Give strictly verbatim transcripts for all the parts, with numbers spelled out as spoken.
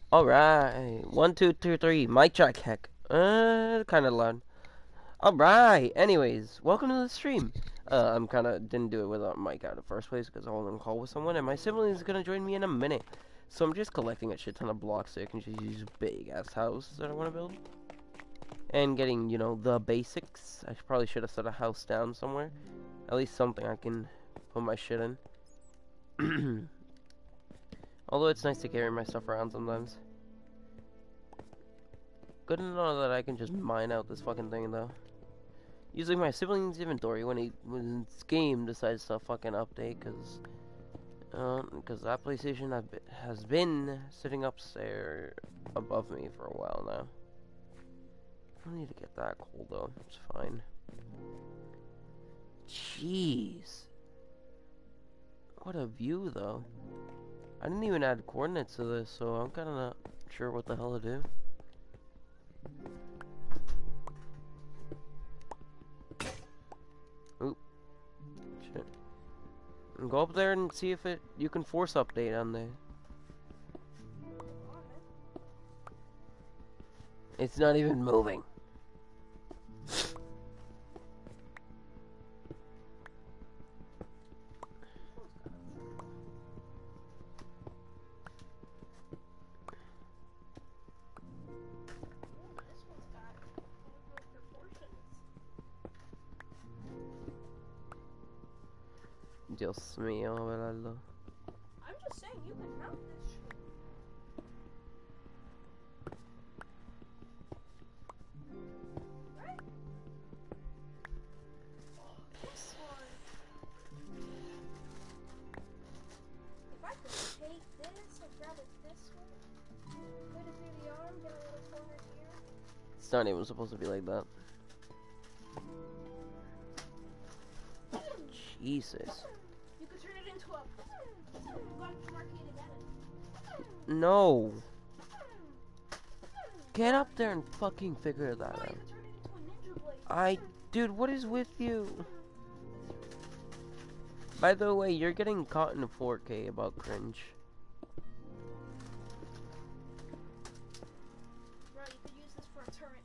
Alright. One, two, two, three. Mic check, heck. Uh, kind of loud. Alright. Anyways, welcome to the stream. Uh, I'm kind of didn't do it without mic out in the first place because I was on call with someone, and my sibling is gonna join me in a minute. So I'm just collecting a shit ton of blocks so I can just use big ass house that I want to build. And getting, you know, the basics. I probably should have set a house down somewhere. At least something I can put my shit in. Although it's nice to carry my stuff around sometimes. Good to know that I can just mine out this fucking thing, though. Using my sibling's inventory when he when his game decides to fucking update, cause, um, cause that PlayStation have been, has been sitting upstairs above me for a while now. I don't need to get that cold though. It's fine. Jeez, what a view though. I didn't even add coordinates to this, so I'm kind of not sure what the hell to do. Oop. Shit. Go up there and see if it you can force update on there. It's not even moving. Dios mío, Belardo. I'm just saying you can mount this shit. Right? Oh, this one. If I could take this and grab it this way, put it through the arm, get a little corner here. It's not even supposed to be like that. Jesus. You could turn it into a arcade again. No. Get up there and fucking figure that No, out. you could turn it into a ninja blade. I, dude, what is with you? By the way, you're getting caught in four K about cringe. Bro, you could use this for a turret.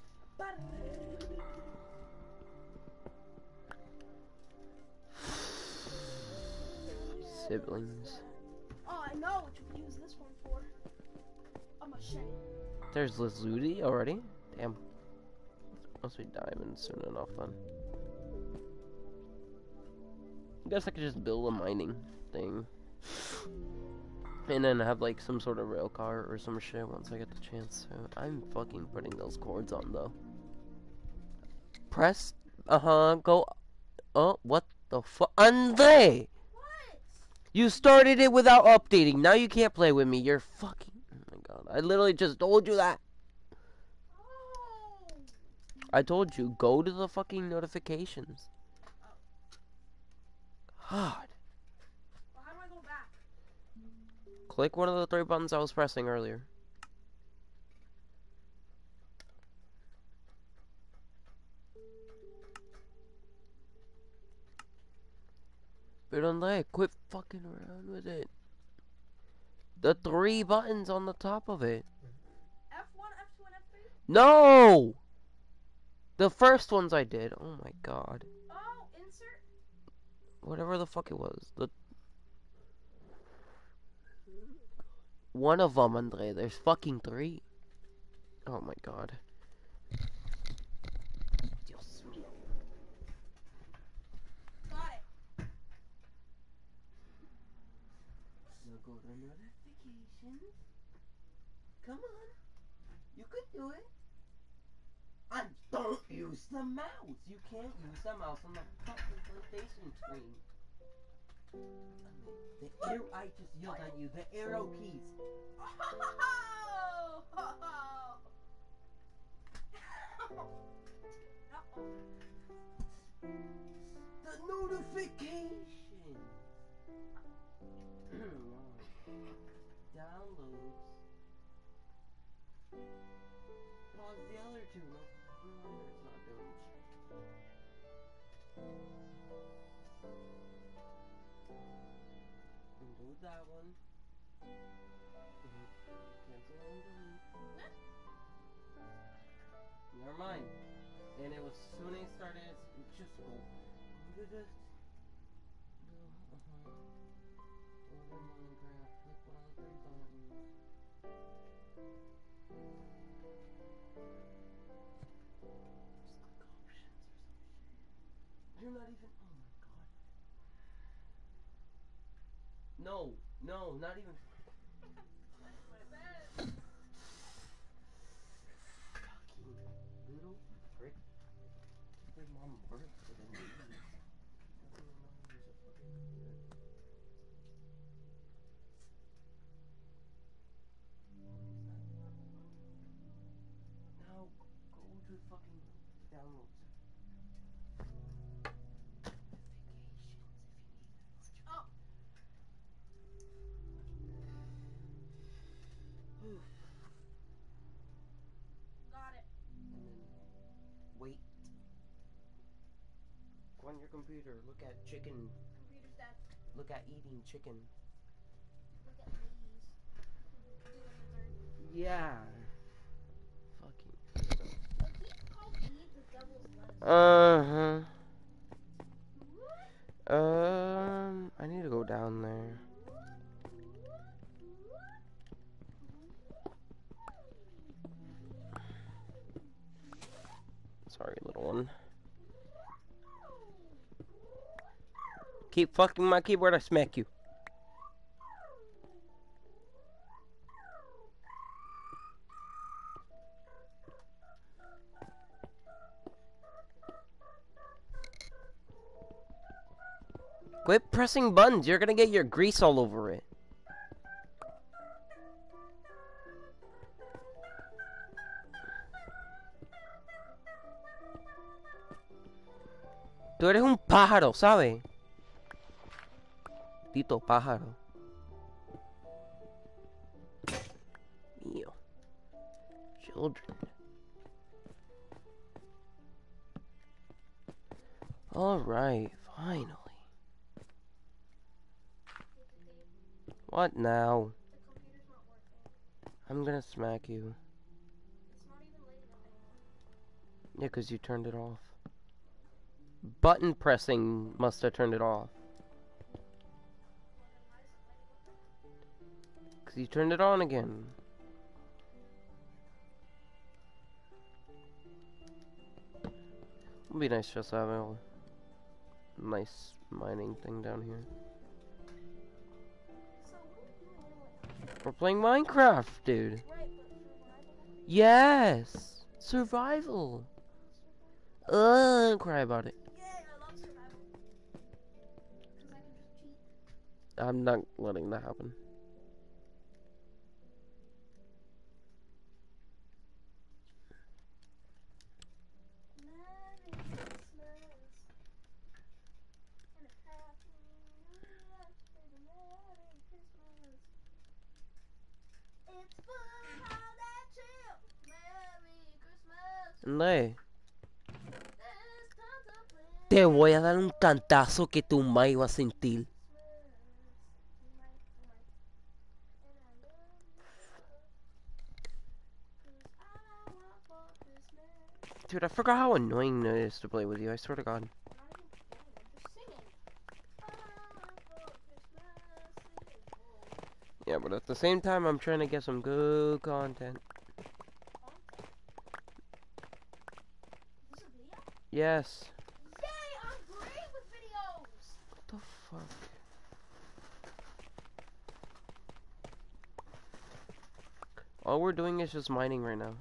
Siblings. Oh, I know what you could use this one for. A machete. There's Lazuli already? Damn. Must be diamond soon enough then. I guess I could just build a mining thing. And then have like some sort of rail car or some shit once I get the chance. So I'm fucking putting those cords on though. Press, uh-huh, go, oh, what the fuck? Andre! What? You started it without updating. Now you can't play with me. You're fucking, oh my god. I literally just told you that. Oh. I told you, go to the fucking notifications. God. Well, how do I go back? Click one of the three buttons I was pressing earlier. But on that, quit fucking around with it. The three buttons on the top of it. F one, F two, and F three? No! The first ones I did. Oh my god. Oh, insert? Whatever the fuck it was. The one of them, Andre. There's fucking three. Oh my god. Got it. Now go to notifications. Come on. You could do it. And don't use the mouse. You can't use the mouse on the fucking PlayStation screen. The arrow, I just yelled at you. The arrow keys. The notification. Downloads. Pause the other two. No, no, it's not doing shit. Include that one. Cancel Never mind. And it was soon as I started, just go. Go to this. No, uh-huh. Go to Minecraft. Click one of the three buttons. Just click options or some shit. You're not even. Oh my god. No, no, not even. That's my bed. Fucking little prick. Give my mom birth for the news. Doesn't even know how to use a fucking computer. Now go to fucking downloads. Oh. Got it. And then wait. Go on your computer. Look at chicken. Computer's dead. Look at eating chicken. Look at these. Do it the third. Yeah. Fucking. But he's called Eve the devil's lettuce. Uh huh. What? Um, I need to go down there. Sorry, little one. Keep fucking my keyboard, I smack you. Quit pressing buttons, you're gonna get your grease all over it. Tú eres un pájaro, ¿sabes? Tito pájaro. Mío. Children. Alright, finally. What now? The computer's not working. I'm gonna smack you. It's not even lighting up anymore. Yeah, because you turned it off. Button pressing must have turned it off. Well, then why is it lighting up? Because you turned it on again. It'd be nice just to have a nice mining thing down here. So what are we doing anyway? We're playing Minecraft, dude. Right, but survival? Yes! Survival! Ugh, cry about it. Yay, I love survival. Because I can just cheat. I'm not letting that happen. Merry Christmas. And a happy new year. And a Merry Christmas. It's football that chill. Merry Christmas. Lee, There's tons of plans. te voy a dar un cantazo que tu mai va a sentir. Dude, I forgot how annoying it is to play with you, I swear to God. Yeah, but at the same time, I'm trying to get some good content. Yes. Yay, I'm great with videos! What the fuck? All we're doing is just mining right now.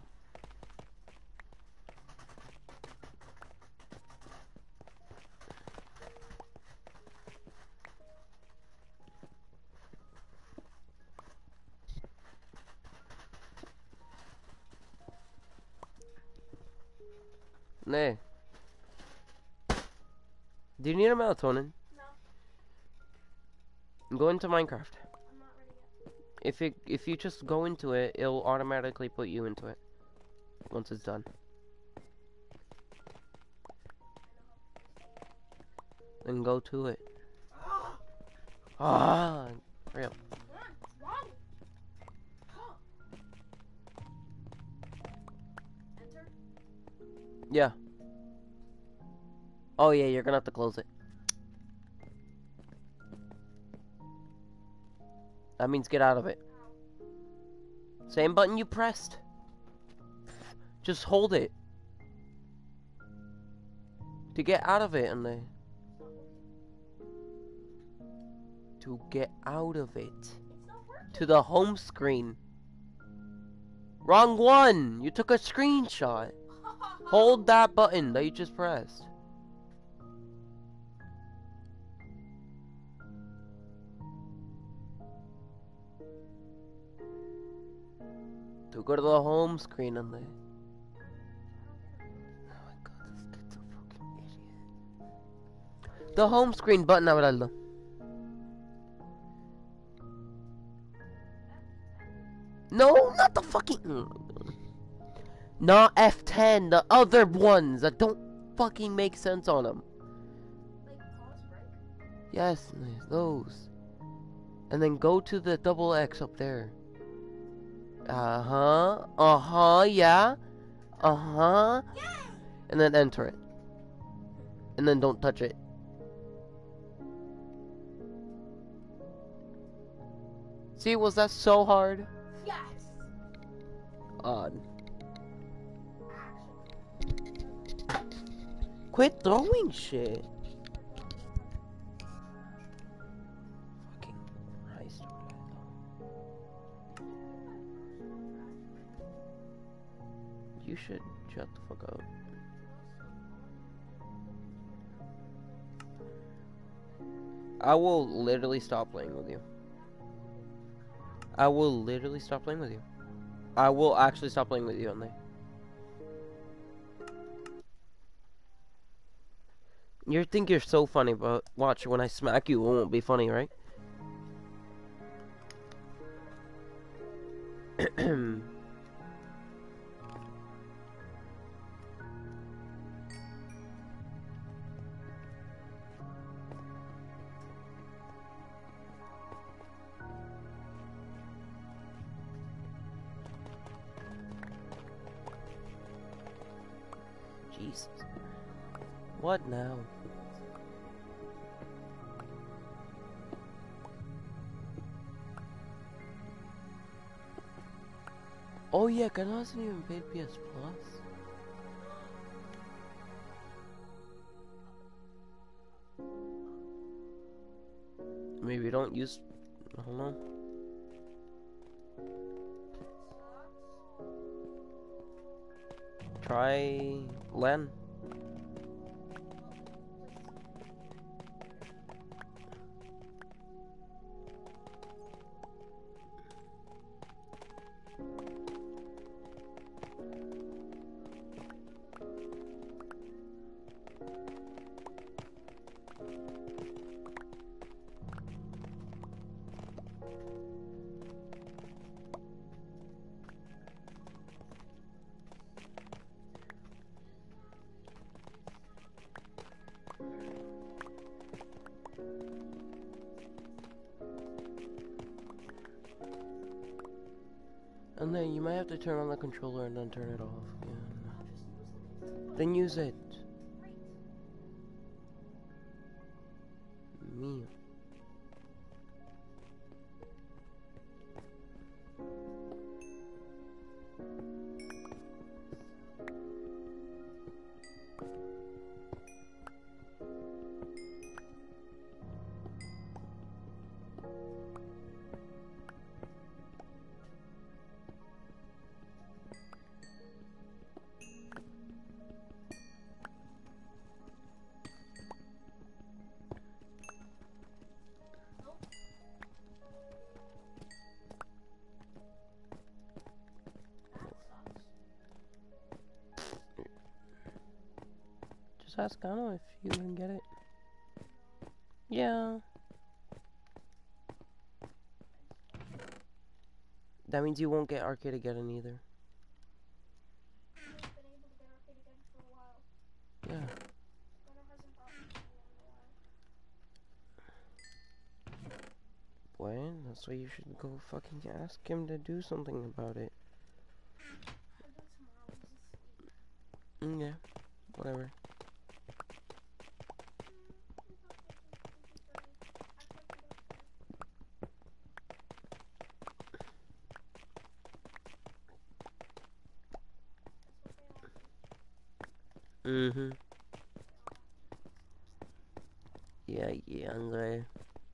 Nay. Do you need a melatonin? No, Go into Minecraft. I'm not ready yet. If it if you just go into it, it'll automatically put you into it once it's done. Then go to it. Ah, real. What's wrong? Huh. Enter. Yeah. Oh yeah, you're gonna have to close it. That means get out of it. Same button you pressed. Just hold it. To get out of it, and they... To get out of it. To the home screen. Wrong one! You took a screenshot. Hold that button that you just pressed. To go to the home screen and they... Oh my god, this kid's a fucking idiot. The home screen button, Abraldo. No, not the fucking... Not F ten, the other ones that don't fucking make sense on them. Like pause break? Yes, those. And then go to the double X up there. Uh-huh. Uh-huh, yeah. Uh-huh. Yay! And then enter it. And then don't touch it. See, was that so hard? Yes! Odd. Quit throwing shit. Fucking Christ. You should shut the fuck up. I will literally stop playing with you. I will literally stop playing with you. I will actually stop playing with you on there. You think you're so funny, but watch, when I smack you, it won't be funny, right? Jesus. What now? Oh yeah, Gunnar hasn't even paid P S Plus. Maybe don't use... I don't know. Try... Len. And then you might have to turn on the controller and then turn it off. Yeah. Then use it. Me. Just ask Gano if you can get it. Yeah. That means you won't get arcade again either. I've been able to get arcade again for a while. Yeah. Gunnar hasn't bought me in a while. Well, that's why you should go fucking ask him to do something about it. I'll do it tomorrow. He's asleep. Mm, yeah. whatever. Mm-hmm. Yeah, yeah, Andre.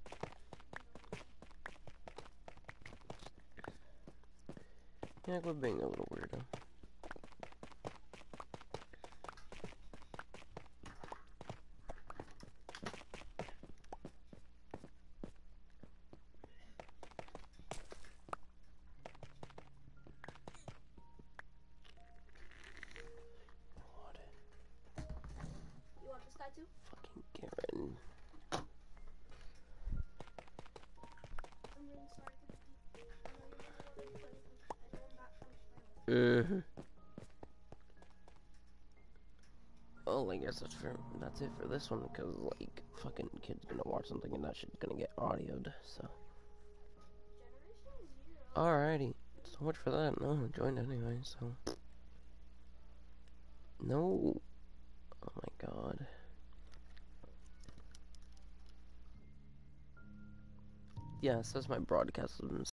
Yeah, we're being a little weirdo. You want this guy too? Fucking Garen. I'm really sorry for the beat. I know you never wanted to play with me. I know I'm not fun to play with. Mm-hmm. Well, I guess that's for that's it for this one, because like fucking kid's gonna watch something and that shit's gonna get audioed. So. Generation Zero. Alrighty. So much for that. No, I joined anyway. So. No. Oh my god. Yeah, it says my broadcast was